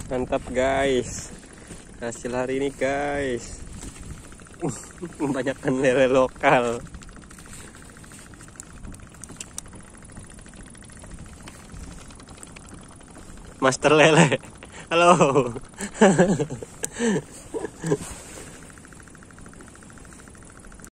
Mantap guys, hasil hari ini guys. Kebanyakan lele lokal. Master lele, halo.